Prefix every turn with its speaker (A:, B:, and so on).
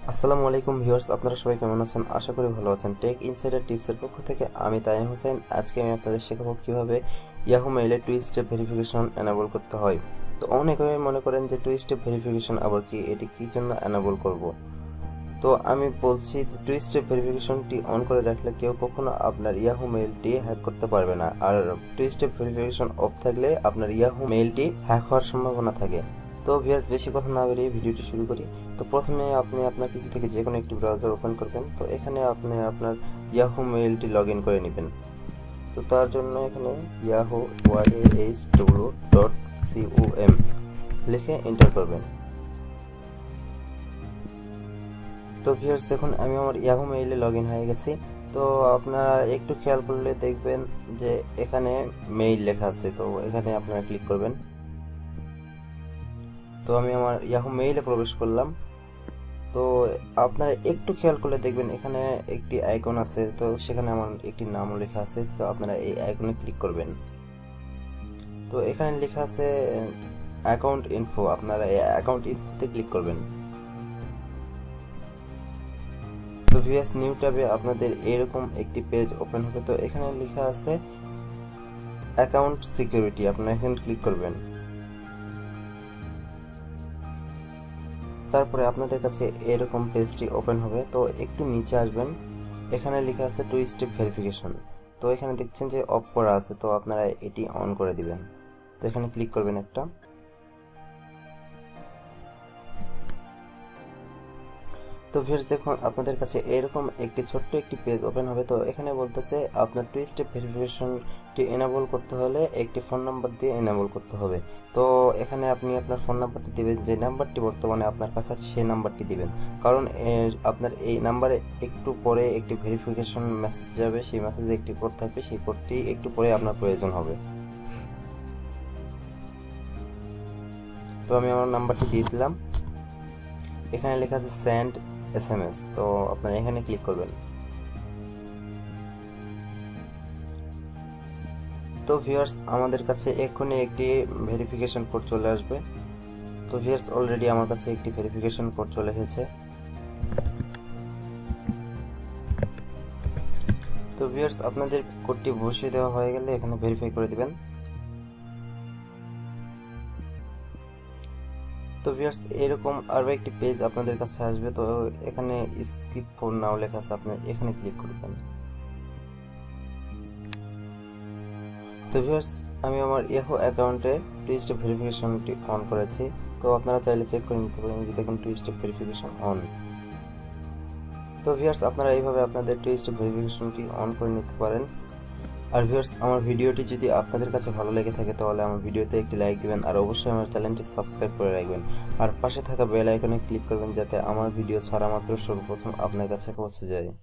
A: আসসালামু আলাইকুম ভিউয়ার্স, আপনারা সবাই কেমন আছেন? আশা করি ভালো আছেন। টেক ইনসাইডার টিপসের পক্ষ থেকে আমি তাইম হোসেন। আজকে আমি আপনাদের শেখাবো কিভাবে ইয়াহু মেইলে টু স্টেপ ভেরিফিকেশন এনেবল করতে হয়। তো অনেকে মনে করেন যে টু স্টেপ ভেরিফিকেশন আবার কি, এটি কি জন্য এনেবল করব। তো আমি বলছি টু স্টেপ ভেরিফিকেশনটি অন করে রাখলে কেউ কখনো আপনার ইয়াহু মেইলটি হ্যাক করতে পারবে না, আর টু স্টেপ ভেরিফিকেশন অফ থাকলে আপনার ইয়াহু মেইলটি হ্যাক হওয়ার সম্ভাবনা থাকে। তো ভিউয়ার্স, বেশি কথা না বেরিয়ে ভিডিওটি শুরু করি। তো প্রথমে আপনি আপনার পিসি থেকে যে কোনো একটি ব্রাউজার ওপেন করবেন। তো এখানে আপনি আপনার ইয়াহু মেইলটি লগ ইন করে নেবেন। তো তার জন্য এখানে ইয়াহু yahoo.com লিখে এন্টার করবেন। তো ভিউয়ার্স, দেখুন আমি আমার ইয়াহু মেইলে লগ ইন হয়ে গেছি। তো আপনারা একটু খেয়াল করলে দেখবেন যে এখানে মেইল লেখা আছে, তো এখানে আপনারা ক্লিক করবেন। তো আমি আমার ইয়াহু মেইলে প্রবেশ করলাম। তো আপনারা একটু খেয়াল করলে দেখবেন এখানে একটি আইকন আছে, তো সেখানে আমার একটি নামও লেখা আছে। তো আপনারা এই আইকনে ক্লিক করবেন। তো এখানে লেখা আছে অ্যাকাউন্ট ইনফো, আপনারা এই অ্যাকাউন্ট ইনফোতে ক্লিক করবেন। তো ভিএস নিউ ট্যাবে আপনাদের এরকম একটি পেজ ওপেন হবে। তো এখানে লেখা আছে অ্যাকাউন্ট সিকিউরিটি, আপনারা এখানে ক্লিক করবেন। তারপরে আপনাদের কাছে এরকম পেজটি ওপেন হবে। তো একটু নিচে আসবেন, এখানে লেখা আছে টু স্টেপ ভেরিফিকেশন। তো এখানে দেখছেন যে অফ করা আছে, তো আপনারা এটি অন করে দিবেন। তো এখানে ক্লিক করবেন একটা। তো ভিউয়ার্স, দেখুন আপনাদের কাছে এরকম একটি ছোট্ট একটি পেজ ওপেন হবে। তো এখানে বলতেছে আপনার টু স্টেপ ভেরিফিকেশনটি এনেবল করতে হলে একটি ফোন নাম্বার দিয়ে এনেবল করতে হবে। তো এখানে আপনি আপনার ফোন নাম্বারটি দিবেন, যে নাম্বারটি বর্তমানে আপনার কাছে আছে সেই নাম্বারটি দিবেন, কারণ আপনার এই নাম্বারে একটু পরে একটি ভেরিফিকেশন মেসেজ যাবে, সেই মেসেজে একটি কোড থাকবে, সেই কোডটি একটু পরে আপনার প্রয়োজন হবে। তো আমি আমার নাম্বারটি দিয়ে দিলাম। এখানে লেখা আছে সেন্ড এসএমএস, তো আপনারা এখানে ক্লিক করবেন। তো ভিউয়ার্স, আমাদের কাছে এক্ষুনি একটি ভেরিফিকেশন কোড চলে আসবে। তো ভিউয়ার্স, অলরেডি আমার কাছে একটি ভেরিফিকেশন কোড চলে এসেছে। তো ভিউয়ার্স, আপনাদের কোডটি বসিয়ে দেওয়া হয়ে গেলে এখানে ভেরিফাই করে দিবেন। তো ভিউয়ার্স, এরকম আরো একটি পেজ আপনাদের কাছে আসবে। তো এখানে স্কিপ ফর নাও লেখা আছে, আপনি এখানে ক্লিক করবেন। তো ভিউয়ার্স, আমি আমার ইয়াহু অ্যাকাউন্টে টু স্টেপ ভেরিফিকেশনটি অন করেছি। তো আপনারা চাইলে চেক করে নিতে পারেন যে দেখুন টু স্টেপ ভেরিফিকেশন অন। তো ভিউয়ার্স, আপনারা এইভাবে আপনাদের টু স্টেপ ভেরিফিকেশনটি অন করে নিতে পারেন। আর ভিউয়ার্স, আমার ভিডিওটি যদি আপনাদের কাছে ভালো লেগে থাকে তাহলে আমার ভিডিওতে একটি লাইক দিবেন, আর অবশ্যই আমার চ্যানেলটি সাবস্ক্রাইব করে রাখবেন, আর পাশে থাকা বেল আইকনে ক্লিক করবেন যাতে আমার ভিডিও ছাড়া মাত্র সর্বপ্রথম আপনার কাছে পৌঁছে যায়।